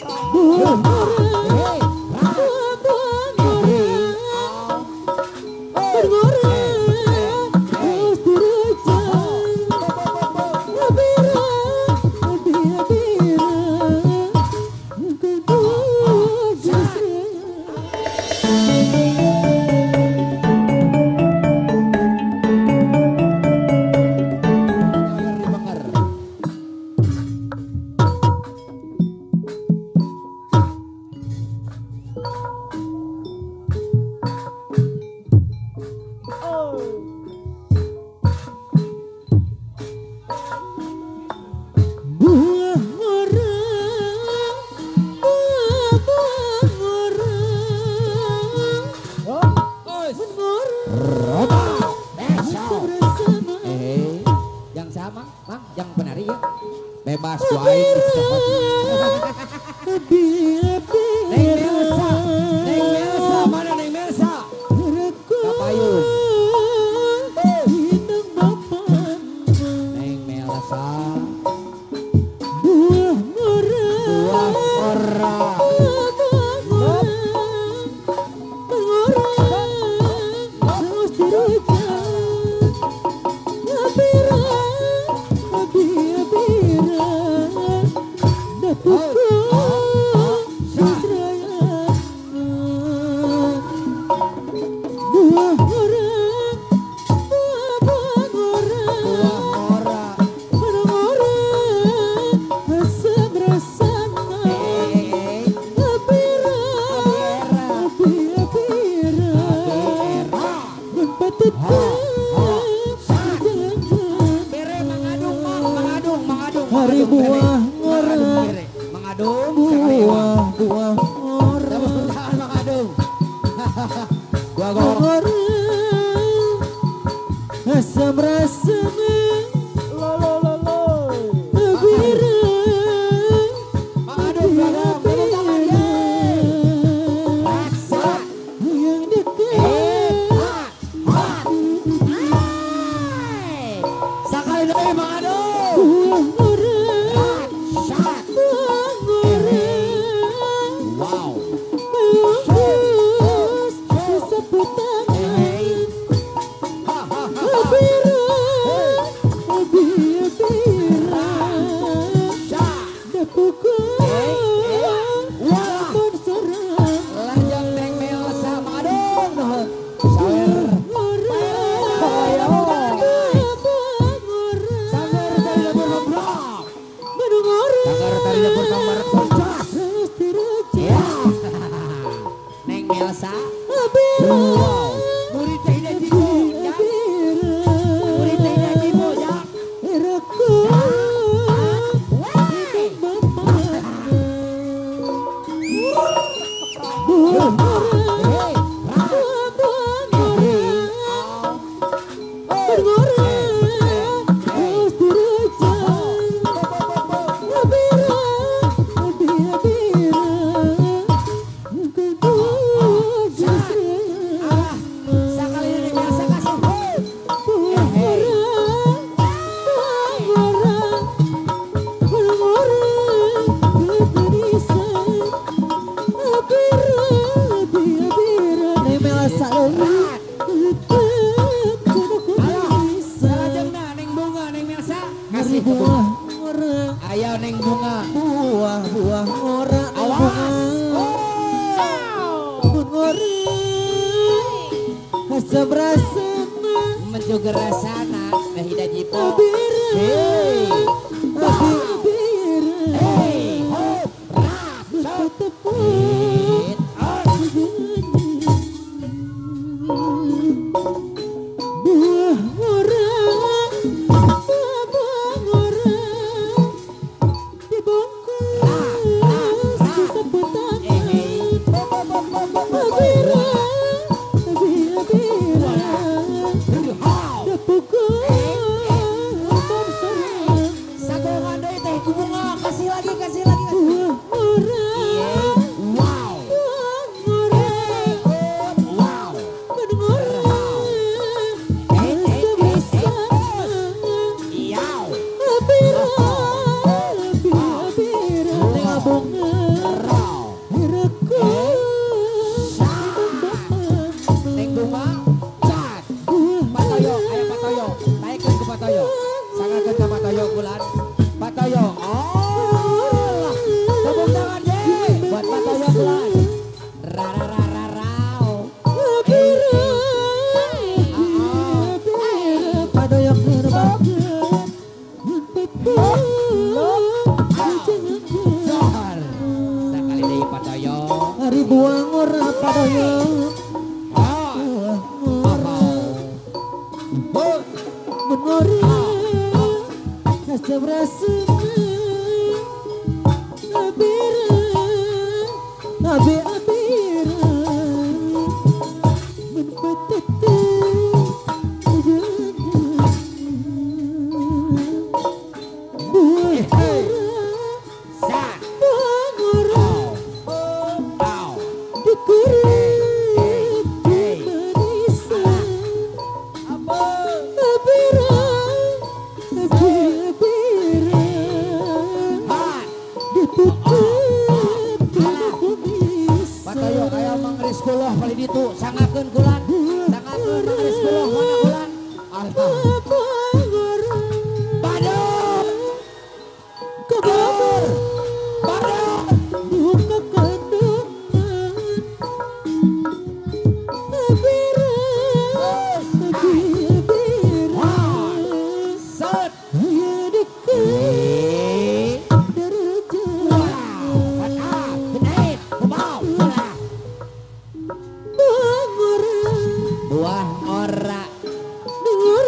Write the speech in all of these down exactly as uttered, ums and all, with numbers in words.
Bebas doain Neng Melsa, Neng Melsa, mana Neng Melsa? Kapayun Neng Melsa Buah murah Buah murah Hari buah ngora mengadung buah buah ngora mengadung buah ngora asam rasanya lo lo lo lo bira mengadung mengadung tepuk tangan ya rasa yang dekat sekali lagi mengadung Neng Melsa, wow, murid tidak jibo, ya, murid tidak jibo, ya, buah ngora, ayo neng bunga, buah buah ngora, awas, buah ngora, asam rasana, menjuga rasana, tidak jipo, hei, hei, rasa tepuk, buah ngora. Kasih lagi, kasih Padoyo. Hari buang ora padoyo. Menori rasa berasa abira abi abira menpetete buah Sa. bangora Au. dikurip manisa abira abi abira ditutup Padoyo kayak mangris kula kali ditu sangakeun kulan. Sangakeun mangris kula mana kulan. Alhamdulillah. Padoyo. Kabar Padoyo. buka kandungan abira abi abira Set. ayo dekat Eh. darah Wow. Benaib. Kebau. Bola. bangora Buah ora. dengar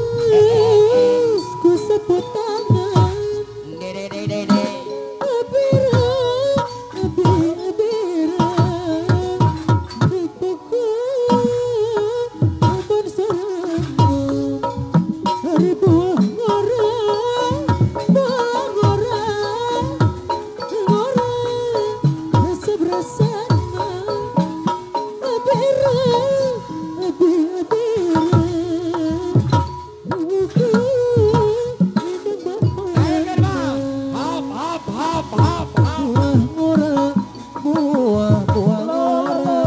ku sebut tangan Dede dede dede. abira abi abira ribuku abang sarangmu hari buah ngora bangora ngora rasa berasana abira abi abira ribuku Ayo gerbang. Hop hop hop hop hop. buah ngora buah buah ngora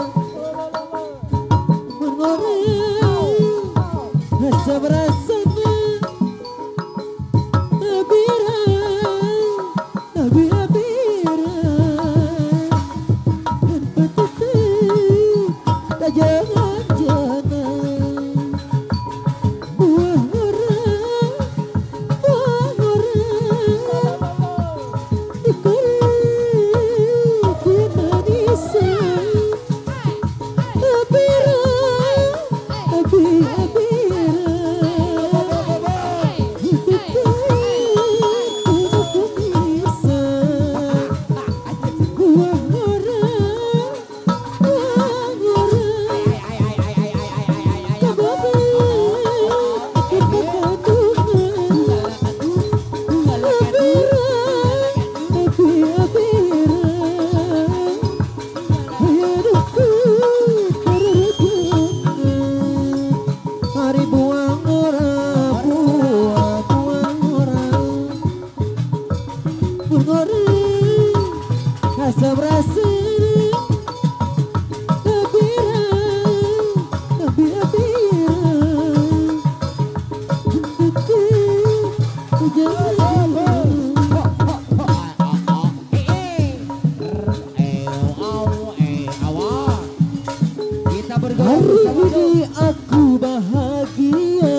ngora rasa berasana abira abi abira dan petete tak jangan jangan buah ngora buah ngora dikurip manisa abira abi abira Hari buang orang, buah buang orang, buang orang, rasa berasa, abira, abi abira, untukku jangan. Kita bergaul Hari bersama ini aku bahagia,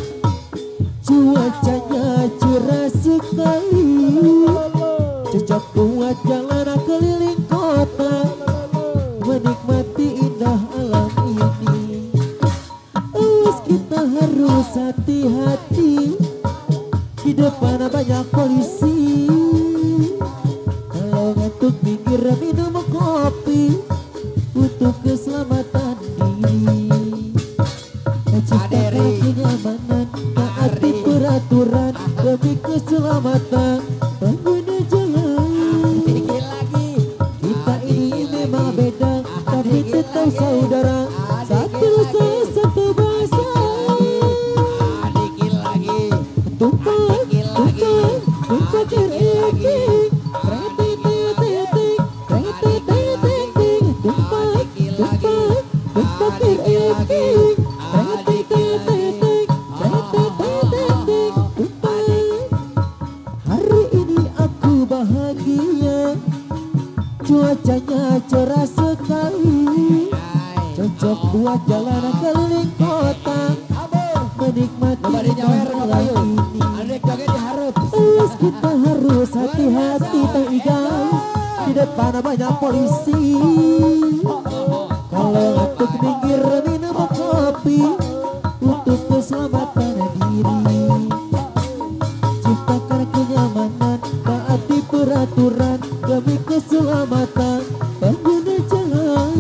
cuacanya cerah sekali, jejak buat jalan keliling kota, menikmati indah alam ini. Awas kita harus hati-hati, di depan banyak polisi. Kalau ngantuk minggir minum kopi, untuk keselamatan diri. Ciptakan kenyamanan, taati peraturan demi keselamatan pengguna jalan. dikit lagi. Kita ini memang beda, tapi tetap saudara. Satu rasa, satu bahasa. Ah, dikit lagi. Tumpah, Dikit lagi. tumpah, tumpah Ah, dikit lagi. tereking. Reting, tereting, reting, tereting. Tumpah, tumpah, tumpah tereking. Reting, tereting, reting, tereting. Tumpah. Hari ini aku bahagia, cuacanya cerah sekali, cocok buat jalan keliling kota, menikmati Coba dinyawer ke malam kayu. ini. Adik joget diharap. Terus kita harus hati-hati tak igai, di depan banyak polisi. Kalau ngantuk minggir minum kopi untuk keselamatan diri. Ciptakan kenyamanan, taati peraturan demi keselamatan pengguna jalan.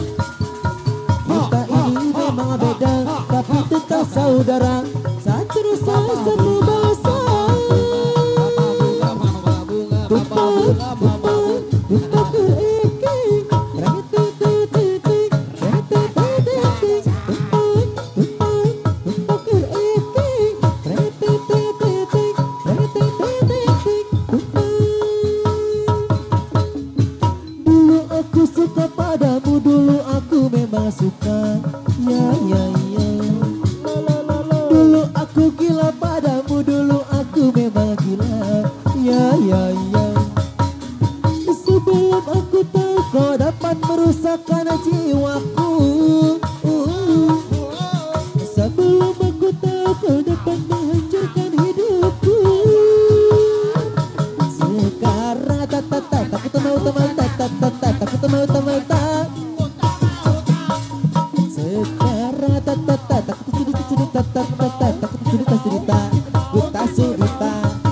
Kita ini memang beda, tapi tetap saudara, satu nusa satu bangsa. Dulu aku suka padamu, dulu aku memang suka, ya ya ya. Dulu aku gila padamu, dulu aku memang gila, ya ya ya. Sebelum aku tahu kau dapat merusakkan jiwaku, sebelum aku tahu kau dapat menghancurkan hidupku. Sekarang tak tak tak takut mau teman tak tak tak tak takut mau teman tak. Sekarang tak tak tak takut cerita cerita tak tak tak takut cerita cerita kita cerita.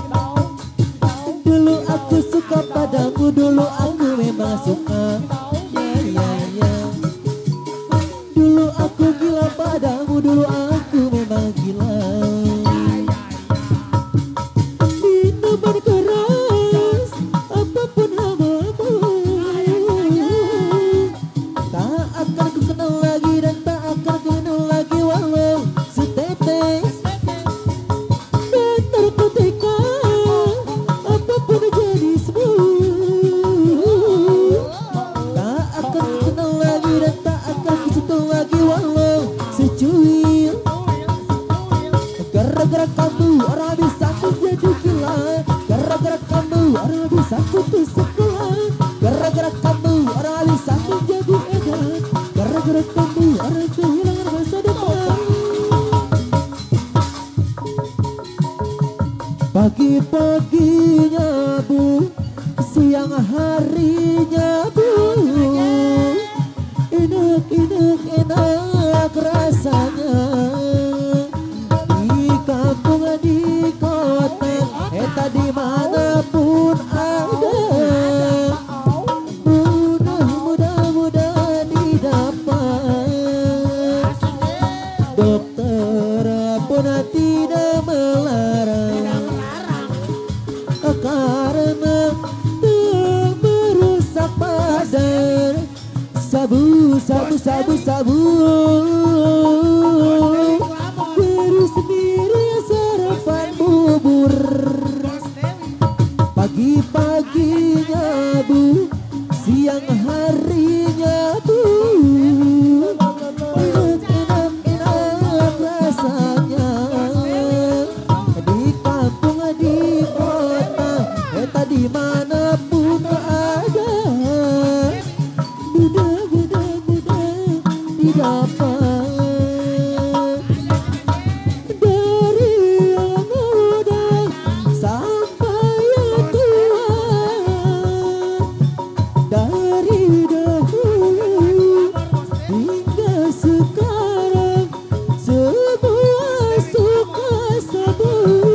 Dulu aku suka padamu, dulu aku memang suka, ya ya ya. Dulu aku gila padamu, dulu aku memang gila. Minuman keras, apapun hamamu, tak akan ku kenal lagi dan tak akan ku kenal lagi walau setetes. Dan narkotika, apapun jenismu, tak akan ku kenal lagi dan tak akan ku sentuh lagi walau secuil. Gara-gara kamu orang bisa menjadi gila, gara-gara kamu orang bisa putus sekolah, gara-gara kamu orang bisa menjadi edan, gara-gara kamu orang kehilangan masa depan. Pagi-paginya bu, siang harinya bu, enak-enak enak rasanya. Di kampung di kota, eta dimanapun ada, mudah-mudah-mudah didapat. Dokter pun tidak melarang, karena tak merusak badan. Sabu, sabu, sabu, sabu, diri sendiri sarapan bubur. Pagi-paginya bu, siang harinya bu, enak-enak enak rasanya. Di kampung di kota, eta dimanapun ada, mudah-mudah-mudah didapat. Dari yang muda sampai yang tua, dari dahulu hingga sekarang, semua suka sabu.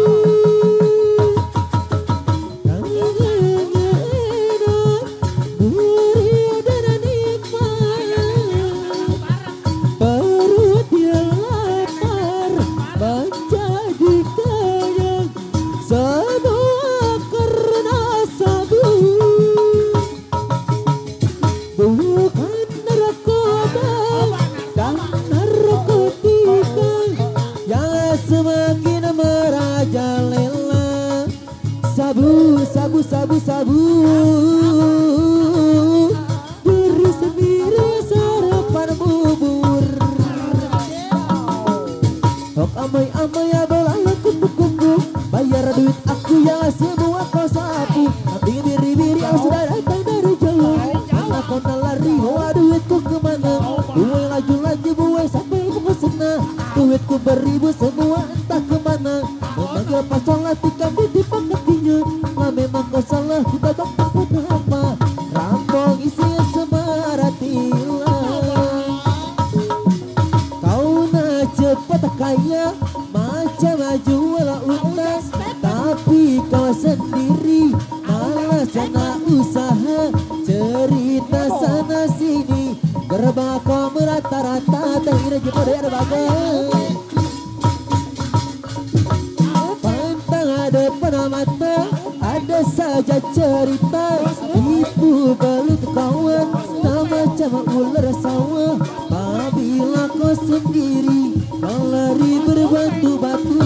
Tangannya enak, gurih dan nikmat. Perut yang lapar menjadi kenyang, semua karena sabu. Bukan narkoba dan narkotika yang semakin merajalela. Sabu, sabu, sabu, sabu, diri sendiri sarapan bubur. Hok amai-amai ya belalak kupu-kupu, bayar duit aku yang semua kau sapu. Nanti biri-biri yang sudah datang dari jauh, mana kau lari, bawa duitku kemana? Buai laju-laju, buai sampai ke sana. Duitku beribu semua entah kemana. Memanggil pasangan tikam di paketinya. Lah memang kau salah, kita tak dapat apa. saya macam maju walau utang, tapi kau sendiri malah sana usaha, cerita sana sini berbakau merata-rata, tak kira jumpa berbagai. Pantang ada pada mata, ada saja cerita, ibu belut kawan, tak macam ular sawah. Apabila kau sendiri, kau lari berbatu-batu.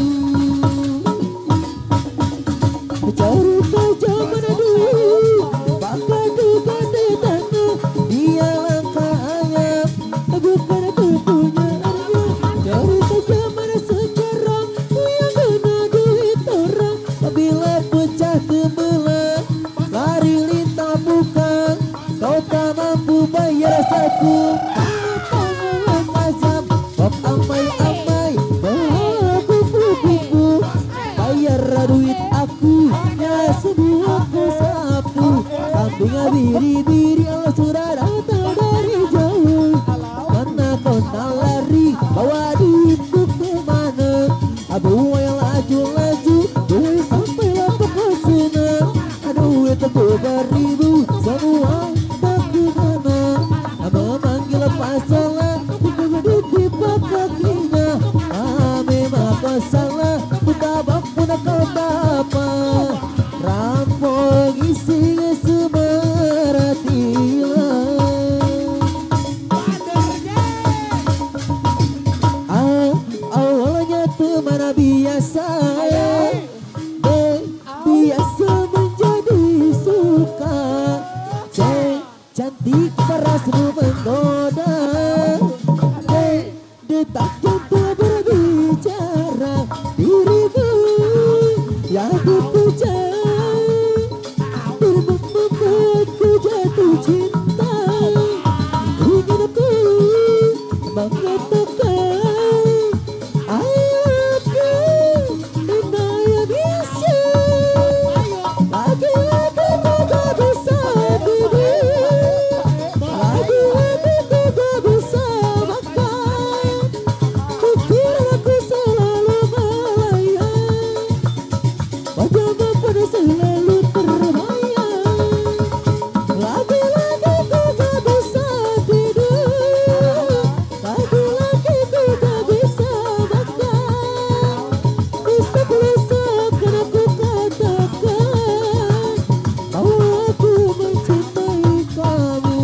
Cerita zaman dulu, bakal duga di tanah, dia langkah ayam, bukan punya arya. Cerita zaman sekarang, yang kena duit orang, bila pecah tembelah, lari lintah bukan, kau tak mampu bayar saku. Azab, kop amai-amai, bawa kupu-kupu, bayar duit aku, ya sebuah sapu. Kambing biri-biri, Allah sudah datang dari jauh. Mana kau tak lari, bawa duitku kemana? Abu yang laju-laju, duit sampailah pokok senang. Duit tepuk beribu, semua tak kemana. Memanggil pasalah, duduk di bawah kakinya. Ah, memang kau salah, tak mampu nak kau apa. Rampok isi semeratilah. Ah, awalnya teman biasa, eh, biasa menjadi suka. Cek cantik paras menggoda, eh, detak jantung berbicara. Dirimu yang dipuja, dirimu membuatku jatuh cinta. Ingin aku mengatakan I love you, and I bisa. Lagi-lagi ku tak bisa tidur, lagi-lagi ku tak bisa makan. Pikir aku selalu melayang, wajahmu pun selalu terbayang. Lagi-lagi ku tak bisa tidur, lagi-lagi ku tak bisa makan. Bisa-bisa kan aku katakan bahwa aku mencintai kamu.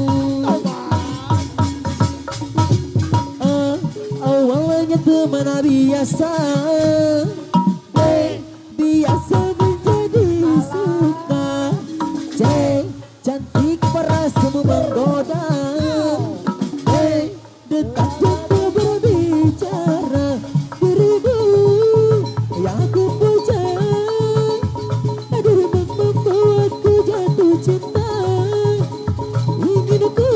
Ah, awalnya teman biasa, eh, biasa menjadi suka. Cek cantik paras menggoda, eh, detak jantung berbicara. Dirimu yang aku puja, dirimu membuatku jatuh cinta. Ingin aku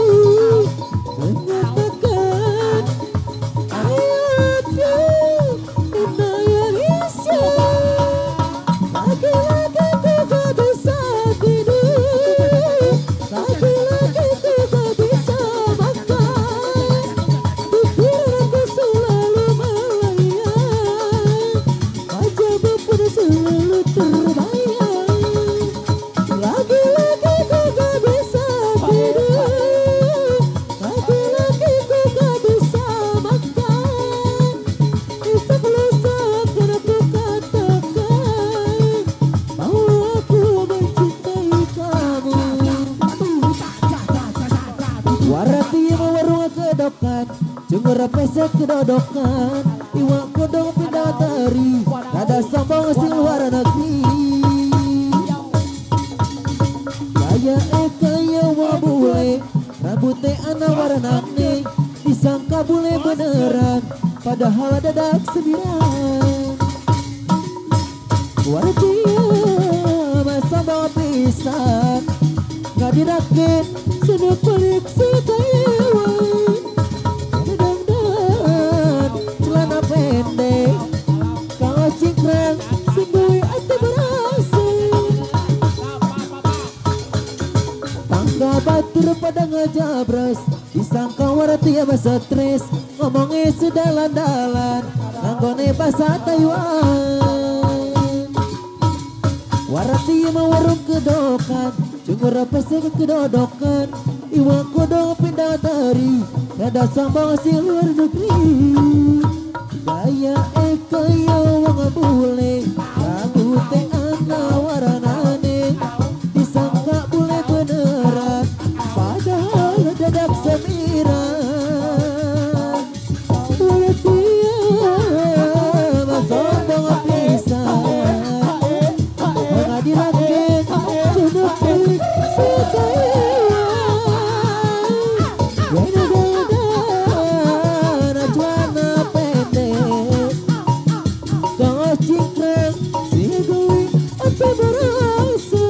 mengatakan I love you, and I bisa. Lagi-lagi ku tak bisa tidur, lagi-lagi ku tak bisa makan. Pikiran aku selalu melayang, wajahmu pun selalu terbayang. Lagi-lagi ku tak bisa tidur, lagi-lagi ku tak bisa makan. Bisa-bisa kan aku katakan bahwa aku mencintai kamu. Warati warung kedokan, cungur pesek kedodokan, iwak kodong pindah tari, ada sambang hasil luar negeri. Kaya eh kaya wabule, rambutnya anak warna nih, disangka bule beneran, padahal dadak sembilan. Warti masa bawa pisan, nggak dirakit, sudah pelik sekayawan. Dangdang celana pendek, kalau cingkrang sembui hati berasa. Tangga batur pada ngajabras, disangka warati ya masa stres ngomongnya sedalan-dalan nanggone bahasa Taiwan warati mau warung kedokan cungur apa sih kedodokan iwa kodong pindah tari ada sambang si luar negeri gaya eka ya wang bule lagu teh ana waranane disangka bule beneran padahal dadak semiran warati ya masodong pisan pengadilan sudah pilih sekaya gana-gana celana pendek kaos cingkrang si gue apa berasa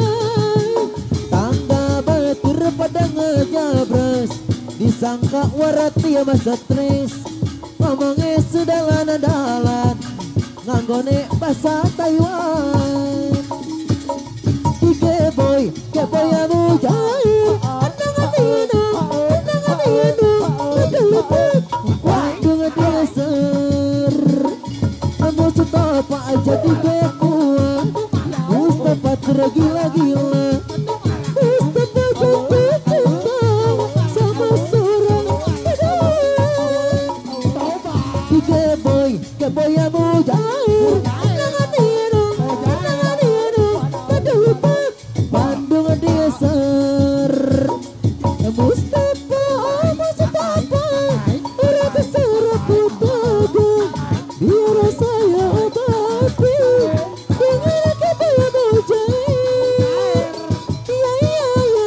tangga batur pada ngejabras disangka warati ya masa stres ngomongnya sedalan-dalan nganggone bahasa Taiwan Ike boy, ke boy amu jahil Anang-anino, anang-anino Ngedelepet, waktu ngedeser Amu setapa aja di kuat Mustafa tergila-gila Mustafa jatuh cinta sama seorang gadis Ike boy, ke boy amu jahil Anang-anino, anang-anino Ngedelepet Bandung Desar Mustafa, Mustafa Udah besar aku dagang Biar saya obati Dengan kebaya mujair Ya ya ya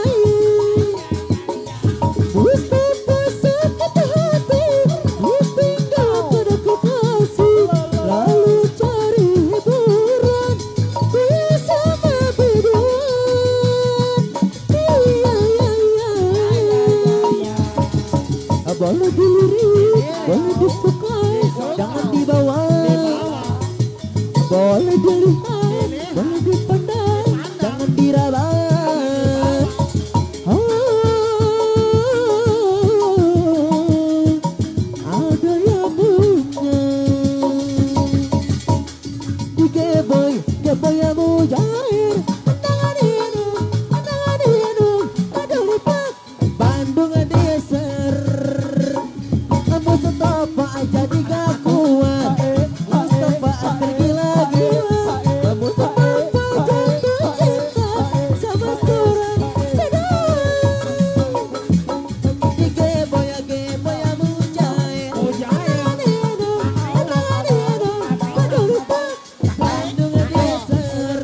Mustafa sakit hati Ditinggal pada kekasih Lalu cari hiburan Dia sama biduan boleh dilirik, boleh disukai, jangan dibawa. Boleh dilihat, boleh dipandang, jangan diraba. Oh, ada yang punya. Di keboy, keboy yang mujair. Anang-anino, anang-anino, ada lipat. Bandung Desar. Mustafa jadi gak kuat Mustafa tergila-gila Mustafa jatuh cinta sama seorang gadis Di geboy geboy mujair Anang-anino, anang-anino Pada lupa Bandung Desar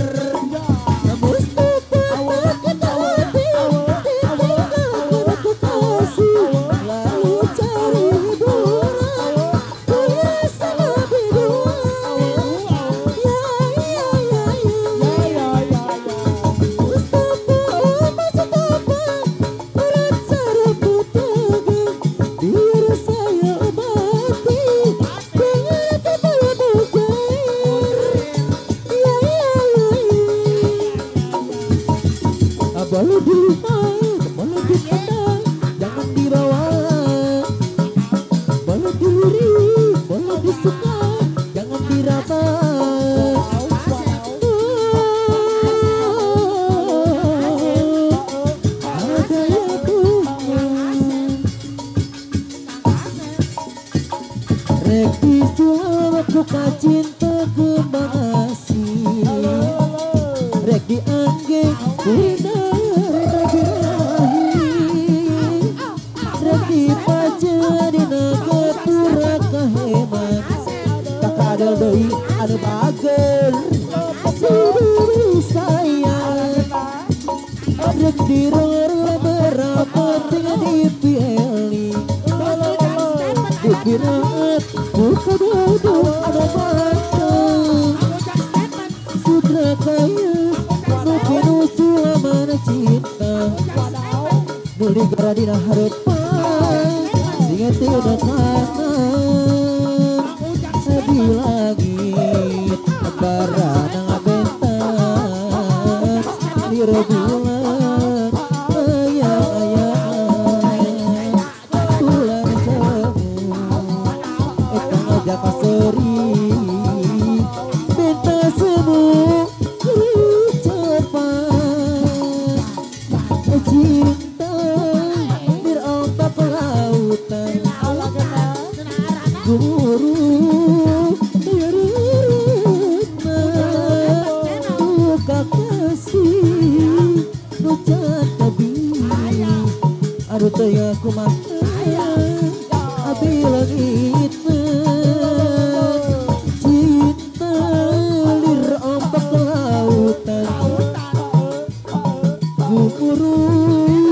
Mustafa sakit hati Ditinggal pada kekasih Lalu cari boleh dilihat, boleh dipandang, jangan dibawa. Boleh dilirik, boleh disuka, jangan diraba. Ada yang punya. Rek disulam buka cinta kembang asih. Rek dianggeng kuliner. Kakadal doi anu bager Sudah sayang Rek diror berapa tinggal dipilih Dikiraat buka dodo ada manteng Sutra kaya mungkin usul mana cinta Muli gara dina harapan Singa tidak kanan Di langit barang bentang di rembulan ayah ayah cinta di ombak lautan guru dirurutna kasih nu catabi aduh teu kumaha abi langit cinta lir ombak lautan guru